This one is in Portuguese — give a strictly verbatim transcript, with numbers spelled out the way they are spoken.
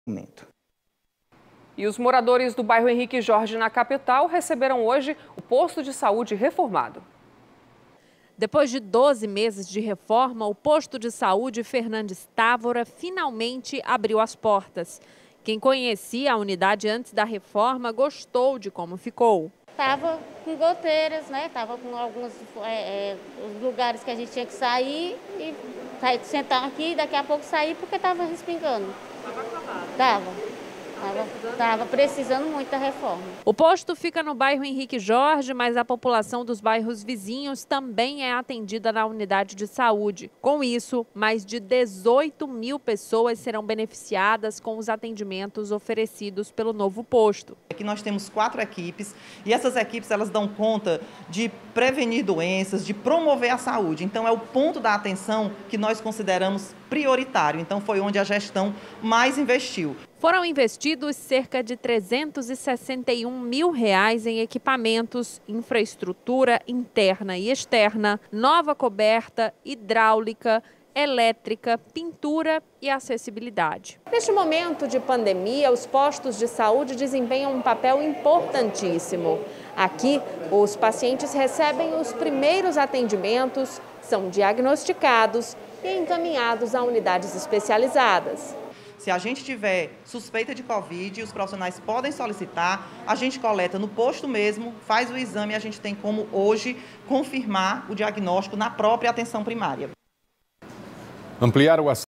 momento. E os moradores do bairro Henrique Jorge, na capital, receberam hoje o posto de saúde reformado. Depois de doze meses de reforma, o posto de saúde Fernandes Távora finalmente abriu as portas. Quem conhecia a unidade antes da reforma gostou de como ficou. Estava com goteiras, né? Estava com alguns é, é, lugares que a gente tinha que sair e sentar aqui e daqui a pouco sair porque estava respingando. Estava acabado. Estava. Estava precisando muito da reforma. O posto fica no bairro Henrique Jorge, mas a população dos bairros vizinhos também é atendida na unidade de saúde. Com isso, mais de dezoito mil pessoas serão beneficiadas com os atendimentos oferecidos pelo novo posto. Aqui nós temos quatro equipes e essas equipes elas dão conta de prevenir doenças, de promover a saúde. Então é o ponto da atenção que nós consideramos prioritário. Então foi onde a gestão mais investiu. Foram investidos cerca de trezentos e sessenta e um mil reais em equipamentos, infraestrutura interna e externa, nova coberta, hidráulica, elétrica, pintura e acessibilidade. Neste momento de pandemia, os postos de saúde desempenham um papel importantíssimo. Aqui, os pacientes recebem os primeiros atendimentos, são diagnosticados e encaminhados a unidades especializadas. Se a gente tiver suspeita de Covid, os profissionais podem solicitar, a gente coleta no posto mesmo, faz o exame e a gente tem como hoje confirmar o diagnóstico na própria atenção primária. Ampliar o